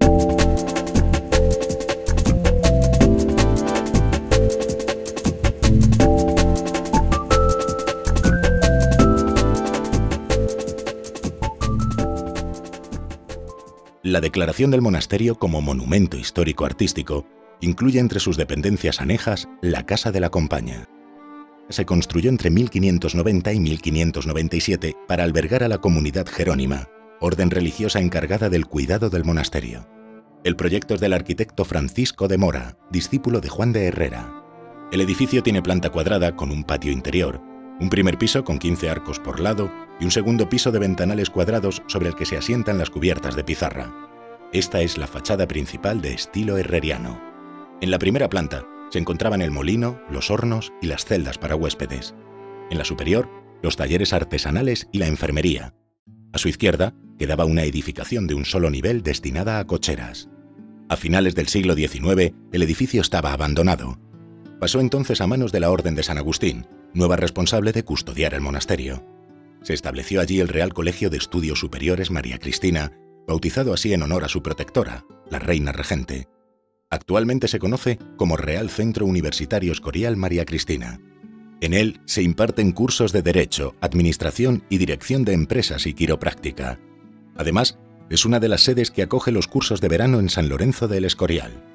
La declaración del monasterio como monumento histórico-artístico incluye entre sus dependencias anejas la Casa de la Compaña. Se construyó entre 1590 y 1597 para albergar a la comunidad jerónima, orden religiosa encargada del cuidado del monasterio. El proyecto es del arquitecto Francisco de Mora, discípulo de Juan de Herrera. El edificio tiene planta cuadrada con un patio interior, un primer piso con 15 arcos por lado y un segundo piso de ventanales cuadrados sobre el que se asientan las cubiertas de pizarra. Esta es la fachada principal de estilo herreriano. En la primera planta se encontraban el molino, los hornos y las celdas para huéspedes. En la superior, los talleres artesanales y la enfermería. A su izquierda quedaba una edificación de un solo nivel destinada a cocheras. A finales del siglo XIX, el edificio estaba abandonado. Pasó entonces a manos de la Orden de San Agustín, nueva responsable de custodiar el monasterio. Se estableció allí el Real Colegio de Estudios Superiores María Cristina, bautizado así en honor a su protectora, la reina regente. Actualmente se conoce como Real Centro Universitario Escorial María Cristina. En él se imparten cursos de Derecho, Administración y Dirección de Empresas y Quiropráctica. Además, es una de las sedes que acoge los cursos de verano en San Lorenzo del Escorial.